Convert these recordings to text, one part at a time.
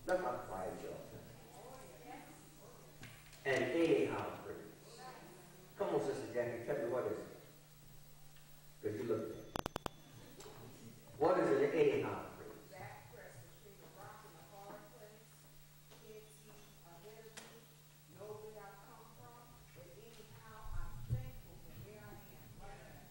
Look how quiet y'all. And anyhow praise. Come on, Sister Jackie, tell me what is it? Because you look at it. What is an anyhow praise? Back press between the rock and the hard place. Can't see ahead of me. Know where I've come from. But anyhow, I'm thankful for where I am right now.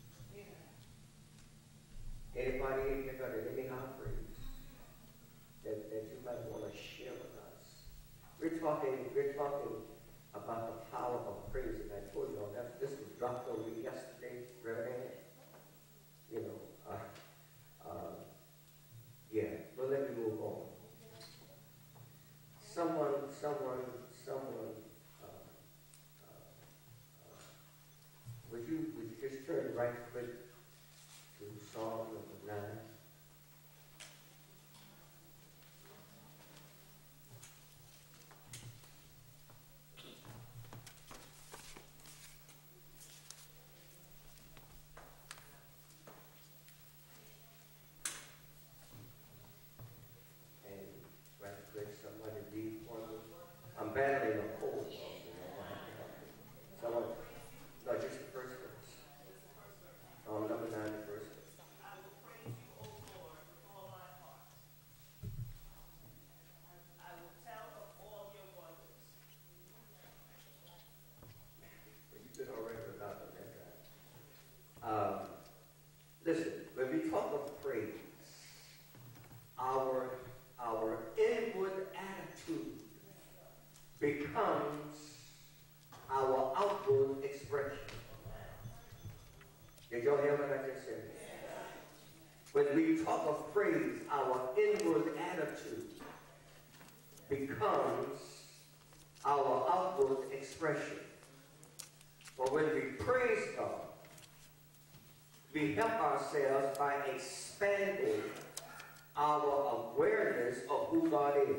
Anybody in here got an anyhow praise that you might want to share with us? We're talking about the power of praise, and I told you that this was dropped on me yesterday, Reverend. You know, yeah. Well, let me move on. Someone. Would you just turn right quick to Psalm number 9? Somebody read for me. I'm battling a cold. Someone, no, just the first verse. Number 9, the first verse. I will praise you, O Lord, with all my heart. I will tell of all your wonders. You did all right without that, right? Listen, when we talk of praise, our inward attitude becomes our outward expression. Did y'all hear what I just said? When we talk of praise, our inward attitude becomes our outward expression. But when we praise God, we help ourselves by expanding our awareness of who God is.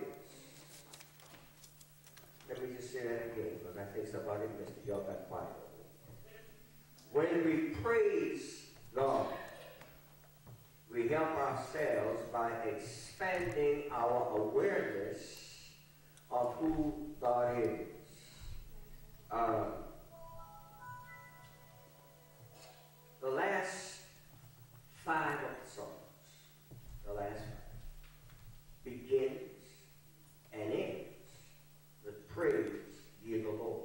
Let me just say that again, because I think somebody missed it. Y'all got quiet on me. When we praise God, we help ourselves by expanding our awareness of who God is. The last 5 of the songs, the last 5, begins and ends with praise ye the Lord.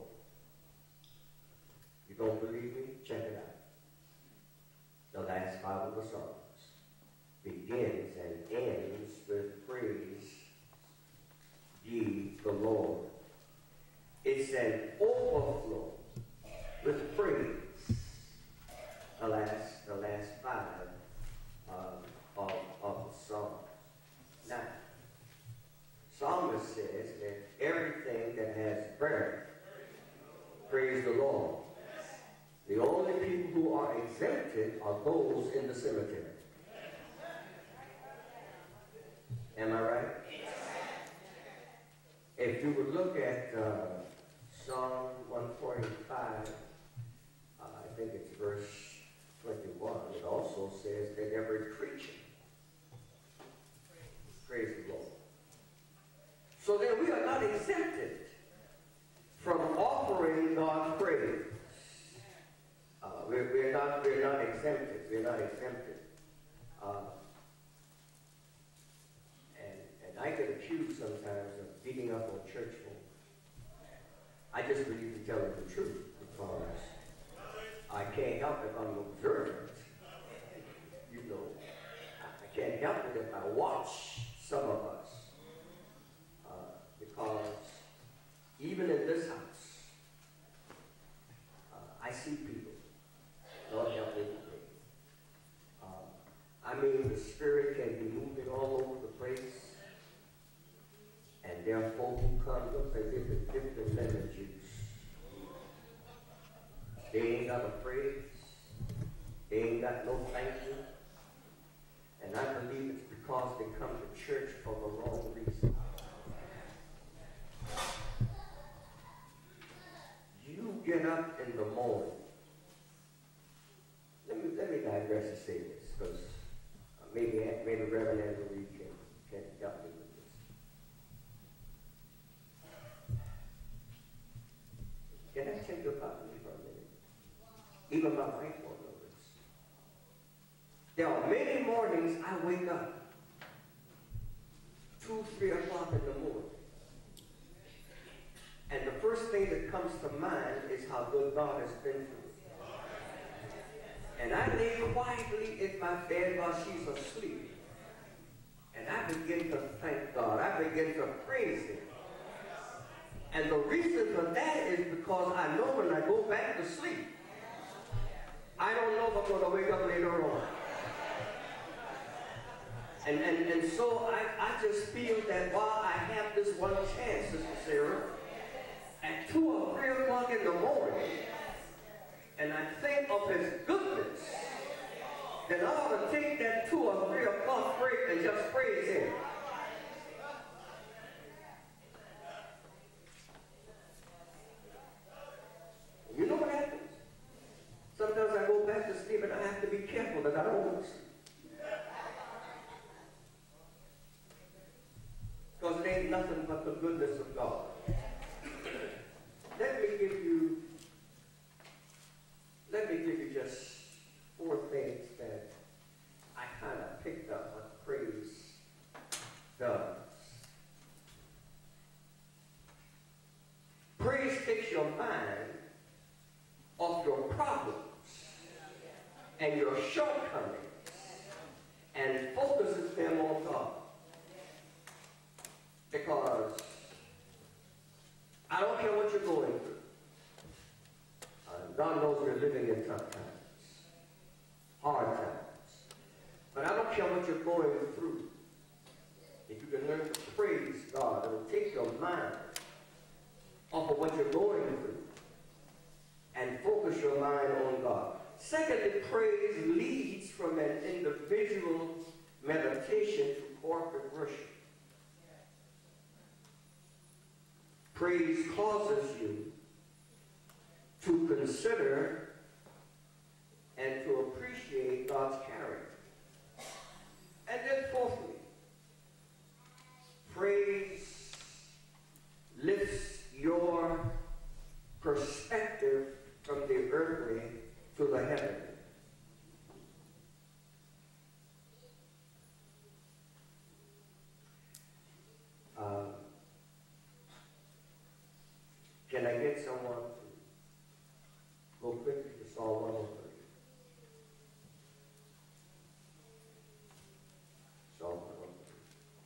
You don't believe me? Check it out. The last 5 of the songs begins and ends with praise ye the Lord. It's an overflow with praise. The last 5 of the Psalms. Now, Psalmist says that everything that has breath, praise the Lord. The only people who are exempted are those in the cemetery. Am I right? If you would look at Psalm 145, I think it's verse 21, it also says that every creature praise the Lord. So then we are not exempted from offering God praise. We're not exempted. We're not exempted. And I get accused sometimes of beating up on church folk. I just believe in telling the truth because I can't help if I'm observant. You know, I can't help it if I watch some of us. Because even in this house, I see people. Lord help me today. I mean, the Spirit can be moving all over the place. And there are folk who come up as if it's dipped in lemon juice. They ain't got a praise. They ain't got no thank you. And I believe it's because they come to church for the wrong reason. You get up in the morning. Let me digress and say this, because maybe Reverend Andrew Reed can help me with this. Even my wife won't know this. There are many mornings I wake up 2, 3 o'clock in the morning. And the first thing that comes to mind is how good God has been to me. And I lay quietly in my bed while she's asleep. And I begin to thank God. I begin to praise Him. And the reason for that is because I know when I go back to sleep, I don't know if I'm going to wake up later on. And so I just feel that while I have this one chance, Sister Sarah, at 2 or 3 o'clock in the morning, and I think of His goodness, then I ought to take that 2 or 3 o'clock break and just praise Him. You know what happens? Sometimes I go back to sleep and I have to be careful that I don't lose. Because it ain't nothing but the goodness of God. Let me give you just 4 things that I kind of picked up what praise does. Praise takes your mind off your problems and your shortcomings and focuses them on God. Because I don't care what you're going through. God knows we're living in tough times, hard times. But I don't care what you're going through. If you can learn to praise God, it'll take your mind off of what you're going through and focus your mind on God. Secondly, praise leads from an individual meditation to corporate worship. Praise causes you to consider and to appreciate God's character. And then fourthly, praise lifts your perspective from the earthly to the heavenly. Can I get someone to go quickly to Psalm 103? Psalm 103.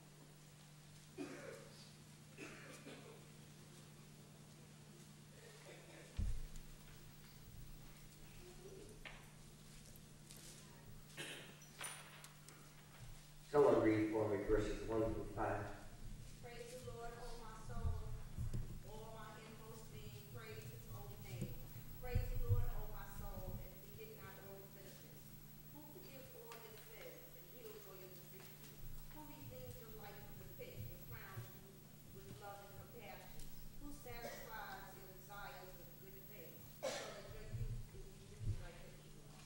Someone read for me verses 1 through 5. Praise the Lord, O my soul. All my inmost being, praise His holy name. Praise the Lord, O my soul, and forget not all His benefits. Who forgives all your sins and heals all your diseases? Who redeems your life from the pit and crowns you with love and compassion? Who satisfies your desires with good things, so that your youth is renewed like the eagle?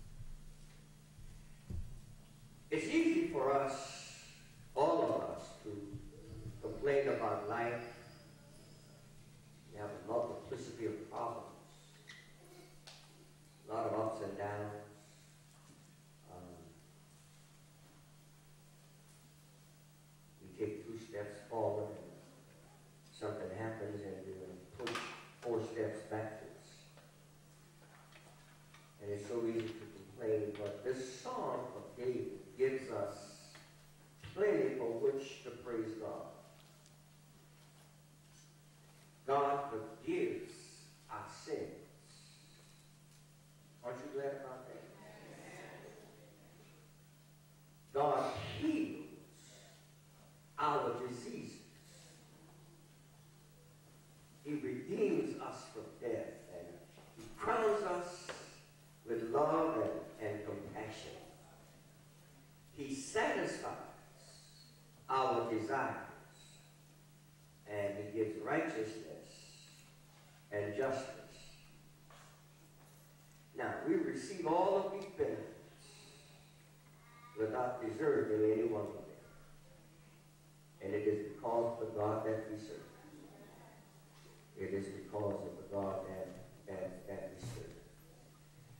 It's easy for us, all of us, to complain about life. We have a multiplicity of problems, a lot of ups and downs. We take 2 steps forward and something happens and we push 4 steps backwards. And it's so easy to complain, but this Psalm of David gives us plenty for which to praise God. God forgives our sins. Aren't you glad about that? God heals our diseases. He redeems us from death, and He crowns us with love and compassion. He satisfies our desires, and He gives righteousness and justice. Now, we receive all of these benefits without deserving any one of them. And it is because of the God that we serve. It is because of the God that we serve.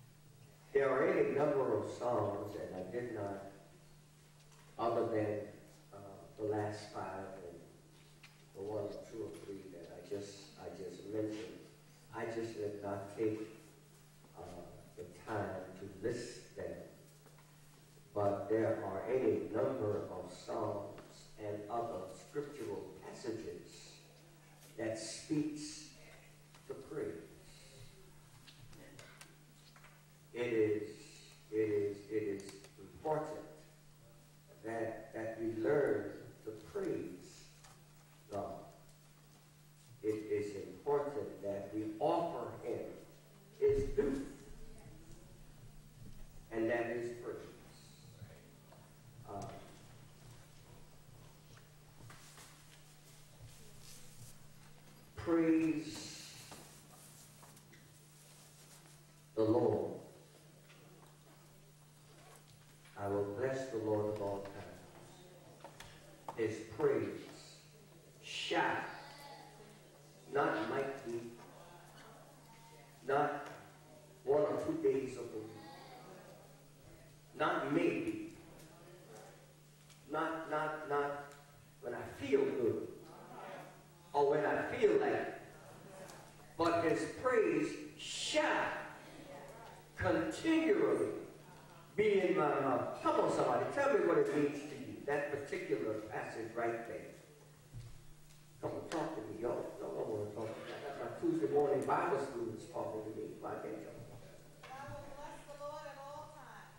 number of songs, and I did not, other than the last five and the one, two, or three that I just mentioned, I just did not take the time to list them. But there are any number of songs and other scriptural passages that speaks to praise. It is important that we learn to praise God. It is important that we offer him his due, and that is praise. Praise the Lord. I will bless the Lord at all times. His praise shall not mighty, not 1 or 2 days of the week, not maybe, not when I feel good or when I feel like it, but his praise shall continually be in my mouth. Come on, somebody, tell me what it means to you, that particular passage right there. Come on, talk to me, y'all. Y'all don't want to talk to me. That's my Tuesday morning Bible students talking to me. Why can't y'all? I will bless the Lord at all times.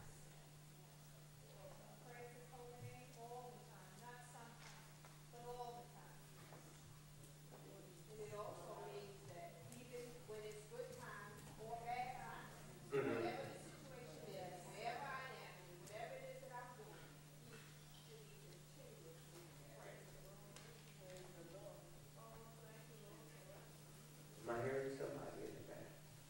Praise his holy name all the time, not sometimes, but all the time. And it also means that even when it's good times or bad times, whatever the situation is, wherever I am, whatever it is that I'm doing, he should be continuously praised. Praise the Lord. Am I hearing somebody in the back?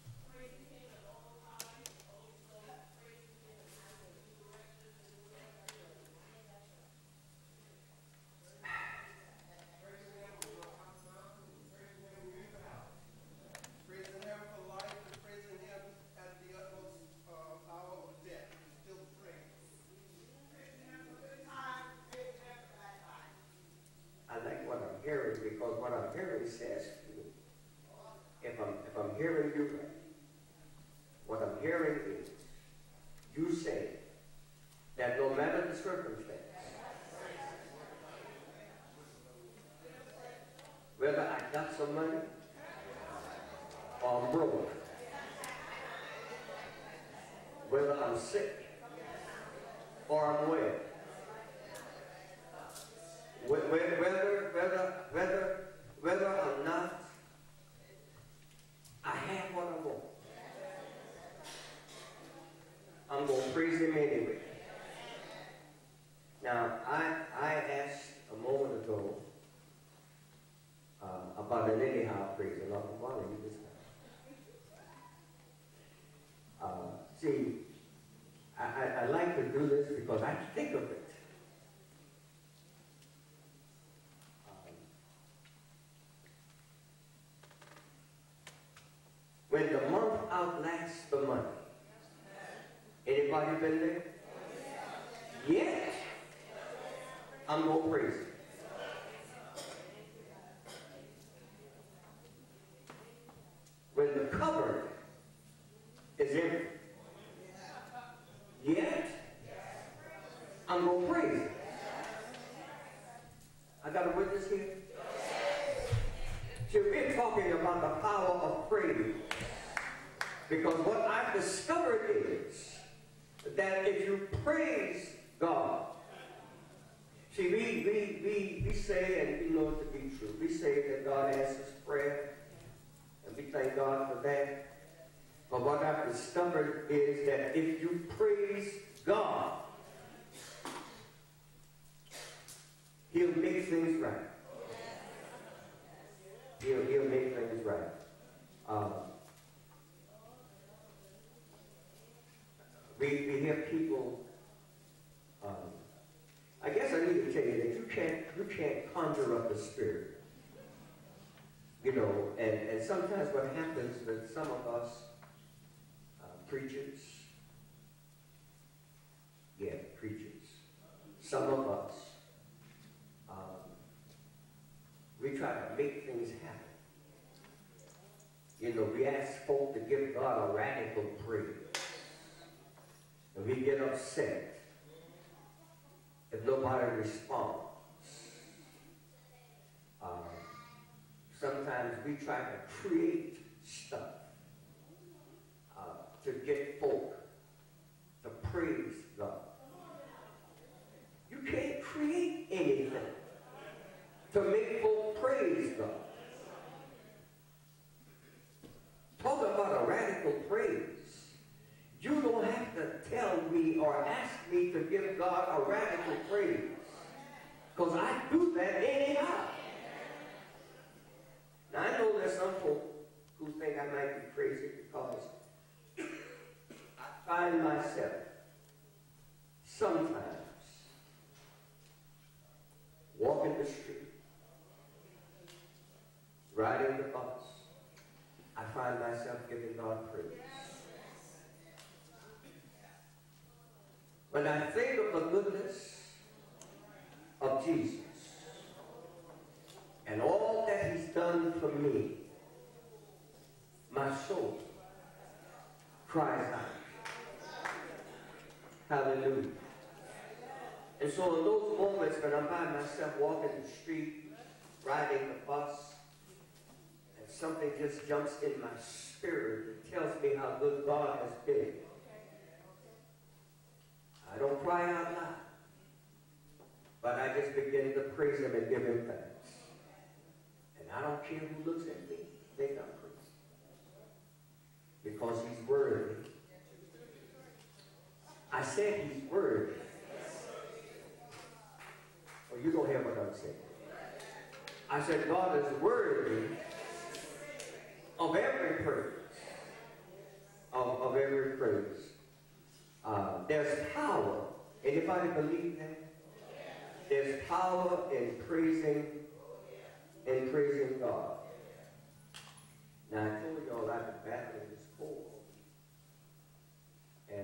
Praising him for life and praising him at the utmost hour of death. Still praise. Praising him for good time, praising him for bad time. I like what I'm hearing, because what I'm hearing says to me, if I'm hearing you right, what I'm hearing is you say that no matter the circumstance, whether I got some money or I'm broke, whether I'm sick or I'm well, whether I'm not, I have what I want. I'm going to praise him anyway. Now, I asked a moment ago about an anyhow praise, and I'm going to you this time. See, I like to do this because I think of it. When the month outlasts the money. Anybody been there? Yet, I'm going to praise him. When the cupboard is empty. Yet, I'm going to praise him. I got a witness here? See, we're talking about the power of praise. Because what I've discovered is that if you praise God, see, we say, and we know it to be true, we say that God answers prayer, and we thank God for that. But what I've discovered is that if you praise God, he'll make things right. He'll make things right. We hear people, I guess I need to tell you that you can't conjure up the spirit. You know, and sometimes what happens with some of us preachers, Yeah, preachers. Some of us, we try to make things happen. You know, we ask folk to give God a radical praise. And we get upset if nobody responds. Sometimes we try to create stuff to get folk to praise God. You can't create anything to make folk praise God. Talk about a radical praise. You don't have to tell me or ask me to give God a radical praise, because I do that anyhow. Now, I know there's some folk who think I might be crazy because I find myself sometimes walking the street, riding the bus. I find myself giving God praise. When I think of the goodness of Jesus and all that he's done for me, my soul cries out. Hallelujah. And so in those moments when I'm by myself walking the street, riding the bus, and something just jumps in my spirit and tells me how good God has been, I don't cry out loud, but I just begin to praise him and give him thanks. And I don't care who looks at me, they got praise. Because he's worthy. I said he's worthy. Oh, you don't hear what I'm saying. I said God is worthy of every praise. Of every praise. There's power. Anybody believe that? There's power in praising God. Now I told y'all I've been battling this cold. And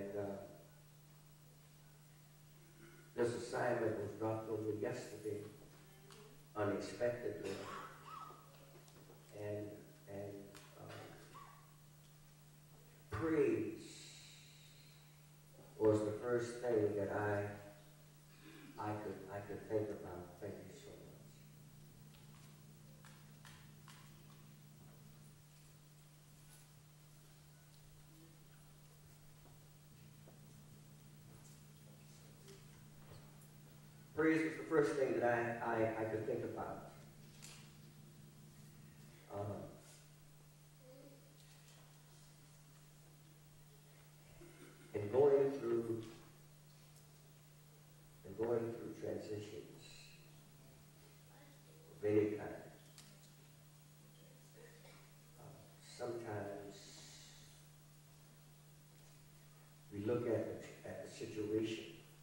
this assignment was dropped on me yesterday, unexpectedly. And praise was the first thing that I could think about. Thank you so much. Praise was the first thing that I could think about. And going through transitions of any kind, sometimes we look at the situation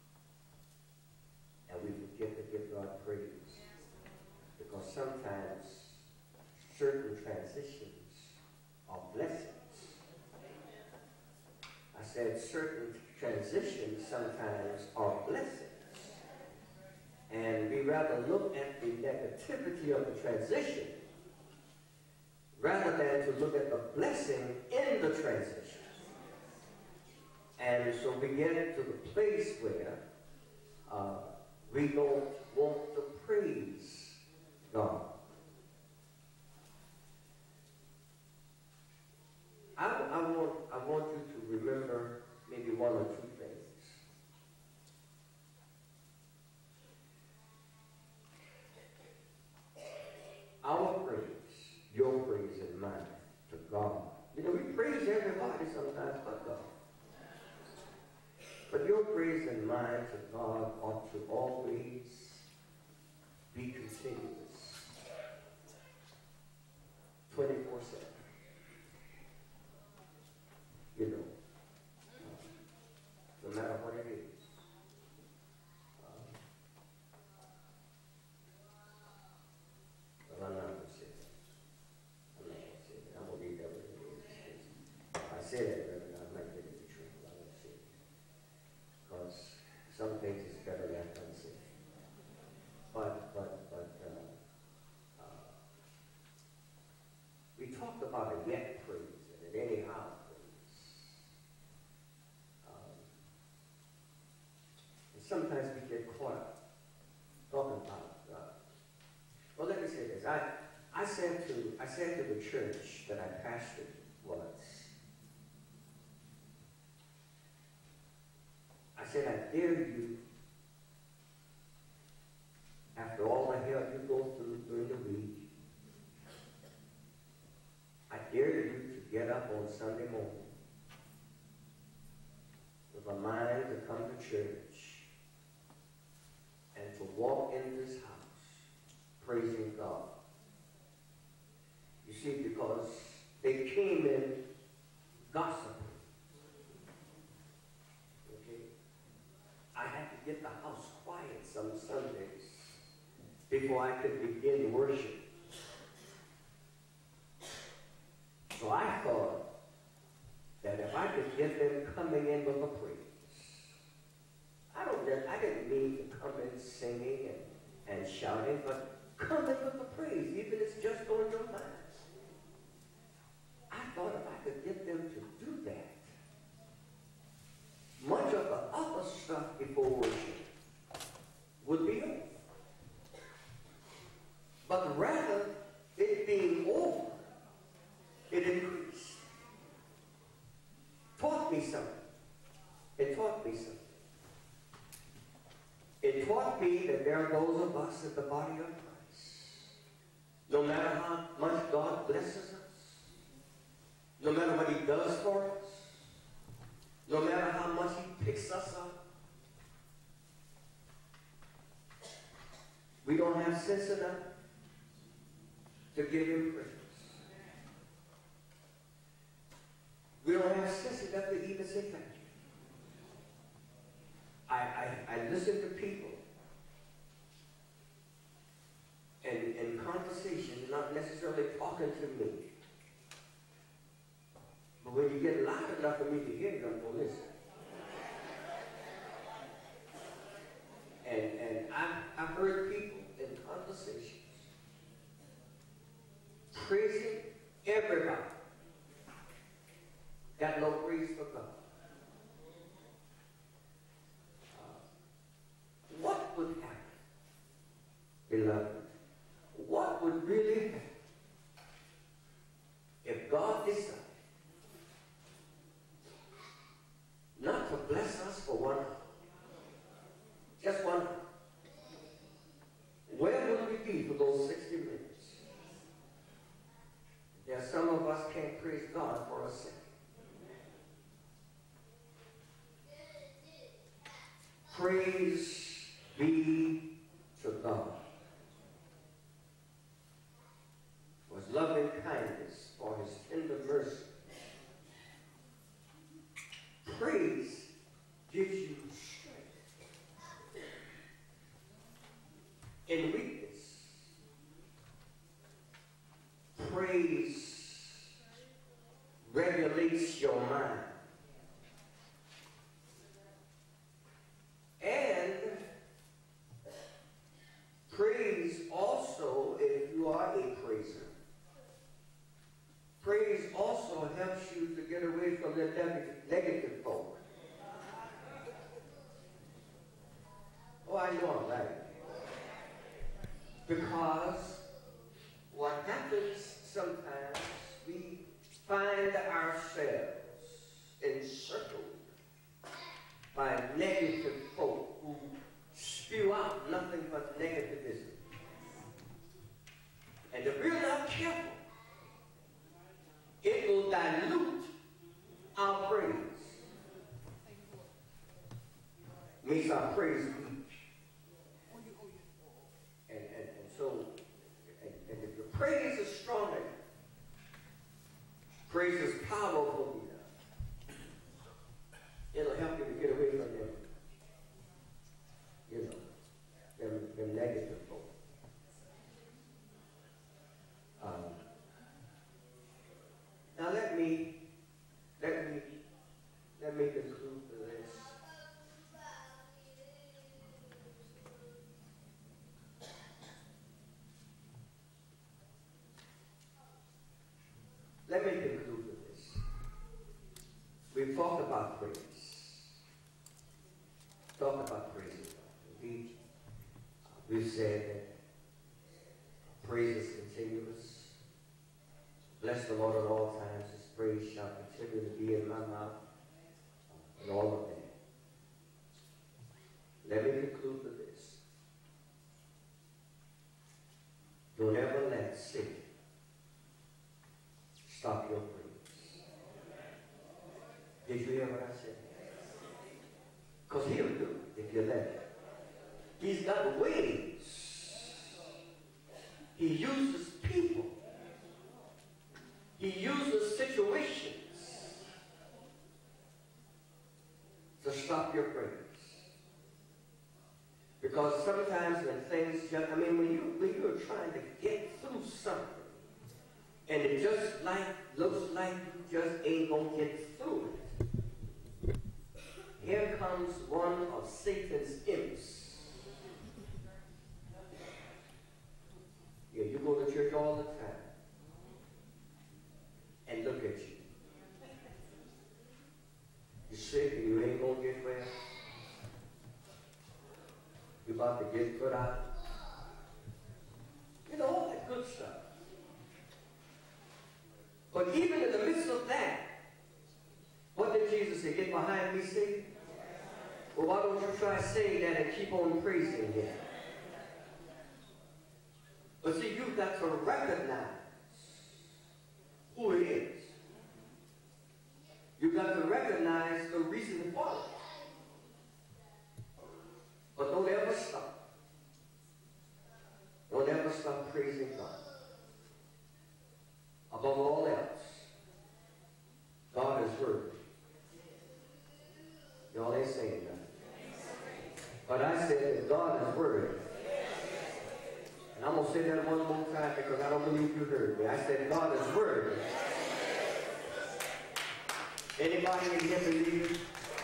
and we forget to give God praise, because sometimes certain transitions are blessings. I said certain transitions sometimes are blessings. And we rather look at the negativity of the transition rather than to look at the blessing in the transition. And so we get to the place where we don't want to praise God. I want you to remember maybe one or two things. Our praise, your praise and mine to God. You know, we praise everybody sometimes but God. But your praise and mine to God ought to always be continuous. 24/7. You know, no matter what it is. Well, I'm not going to say that. I'm not going to say that. I'm going to leave that with it. If I say that, I might get into trouble. I won't say it. Because I said to the church that I pastored once, I said, I dare you, after all the hell you go through during the week, I dare you to get up on Sunday morning with a mind to come to church and to walk in this house praising God. You see, because they came in gossiping. Okay? I had to get the house quiet some Sundays before I could begin worship. So I thought that if I could get them coming in with a praise, I didn't mean to come in singing and shouting, but come in with a praise, even if it's just on your mind. I thought if I could get them to do that, much of the other stuff before worship would be over. But rather, it being over, it increased. Taught me something. It taught me something. It taught me that there are those of us in the body of Christ. No matter how much God blesses us, no matter what he does for us, no matter how much he picks us up, we don't have sense enough to give him praise. We don't have sense enough to even say thank you. I listen to people and in conversation, not necessarily talking to me. But when you get loud enough for me to hear you, I'm going to listen. And I've heard people in conversations praising everybody. Got no praise for God. What would happen, beloved? What would really happen if God decided not to bless us for 1 hour? Just 1 hour. Where would we be for those 60 minutes? There are some of us can't praise God for a second. Praise be to God for his loving kindness, for his tender mercy. Praise gives you strength in weakness. Praise regulates your mind. And praise also, if you are a praiser, praise also helps you to get away from the negative folk. Oh, I know I'm right. Because what happens sometimes, we find ourselves encircled by negative folk who spew out nothing but negativism. And if we're not careful, it will dilute our praise. Makes our praise weak. And so, and if your praise is strong enough, praise is powerful enough, it'll help you to get away from them, them negative folk. Now let me conclude with this. Let me conclude with this. We've talked about praise. Talked about praising God. Indeed, we've said that praise is continuous. Bless the Lord at all times. His praise shall continue to be in my mouth. And all of that. Let me conclude with this. Don't ever let sin stop your praise. Did you hear what I said? Because he'll do it if you let him. He's got ways. He uses people. He uses situations to stop your praise. Because sometimes when things just, when you're trying to get through something, and it just looks like you just ain't going to get through it, here comes one of Satan's imps. Yeah, you go to church all the time, and look at you. You're sick and you ain't going to get well. You're about to get put out. You know, all that good stuff. But even in the midst of that, what did Jesus say? Get behind me, Satan? Well, why don't you try saying that and keep on praising him? But see, you've got to recognize who it is. You've got to recognize the reason for it. But don't ever stop. Don't ever stop praising God. Above all else, God is worthy. Y'all ain't saying that. But I said that God is worthy. And I'm going to say that one more time because I don't believe you heard me. I said God is worthy. Anybody in here believe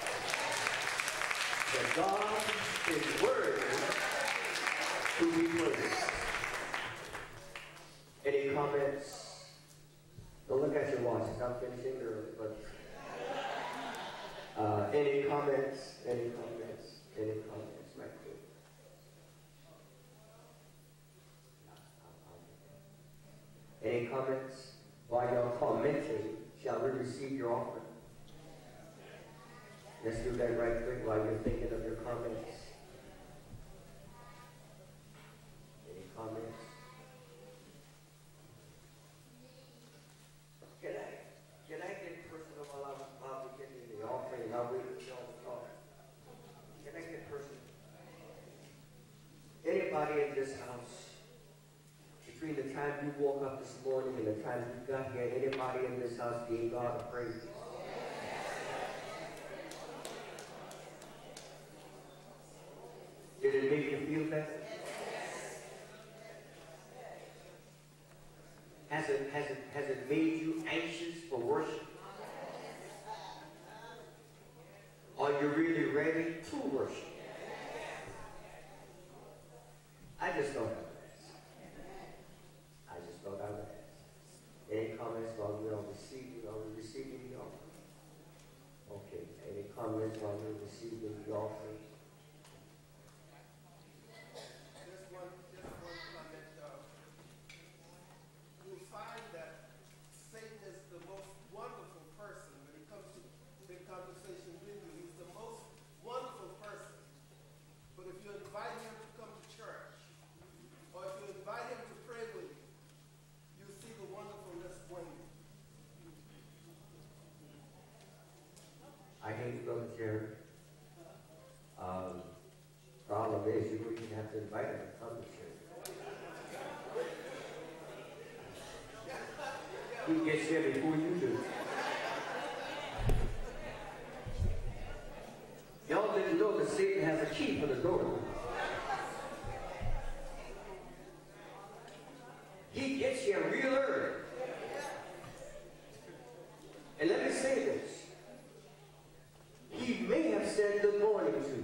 that God is worthy to be praised? Any comments? Don't look at your watches. I'm finishing early, but any comments? Any comments? Any comments? Right there. Any comments? While you're commenting, shall we receive your offering? Let's do that right quick while you're thinking of your comments. Any comments? Can I get personal while I'm getting the offering and I'll wait for y'all to talk? Can I get personal? Anybody in this house, between the time you woke up this morning and the time you got here, anybody in this house gave God a praise? Did it make you feel better? Has it made you anxious for worship? Are you really ready to worship? I just don't have I just thought I would ask. Any comments while we are receiving the offering? Okay. Any comments while we're receiving the offering? Just one comment. You'll find that Satan is the most wonderful person when it comes to the conversation with you. He's the most wonderful person. But if you invite him to come to church, or if you invite him to pray with you, you see the wonderfulness wane. I hate to go to church. Problem is, you don't even have to invite him to come to church. He gets here before you do. Y'all didn't know that Satan has a key for the door. He gets here real early. And let me say this. He may have said good morning to you.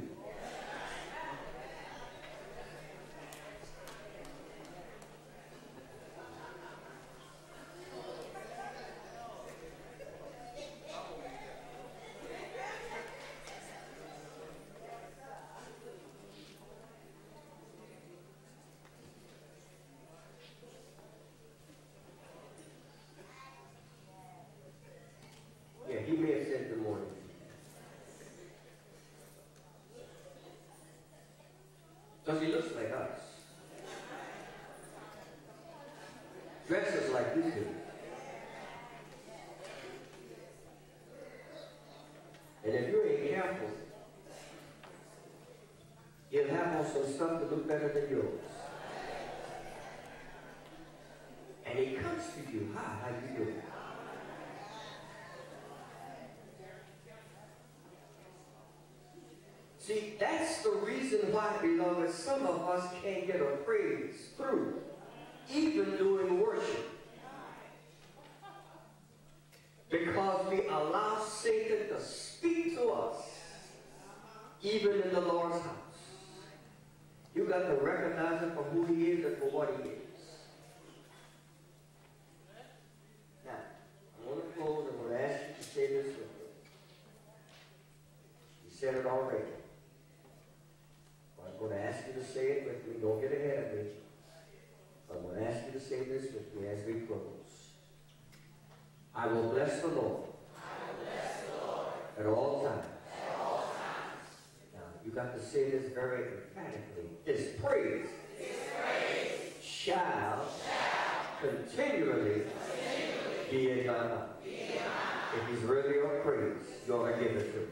Because he looks like us. Dresses like we do. And if you ain't careful, you'll have on some stuff that look better than yours. And he comes to you, hi, how you doing? See, that's the reason why, beloved, some of us can't get a praise through, even during worship. Because we allow Satan to speak to us, even in the Lord's house. You got to recognize him for who he is and for what he is. Now, I'm going to close and I'm going to ask you to say this with me. You said it already. I'm going to ask you to say it with me. Don't get ahead of me. I'm going to ask you to say this with me as we close. I will bless the Lord. At all times. Now, you got to say this very emphatically. His praise, shall continually be in my mouth. If he's worthy of praise, you ought to give it to him.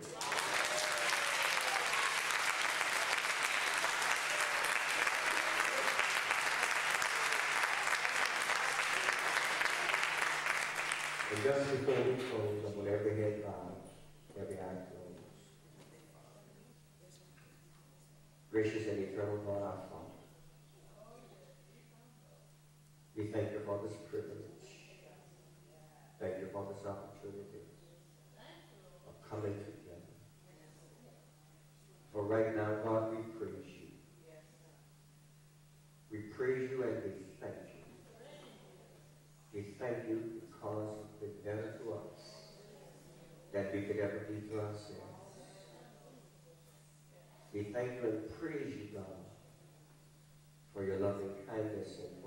And just before we close, I want every head bowed, every eye closed. Gracious and eternal God, our Father, we thank you for this privilege. Thank you for this opportunity of coming together. For right now, God, we praise you. We praise you and we thank you. We thank you because you've been better to us than we could ever be to ourselves. We thank you and praise you, God, for your loving kindness and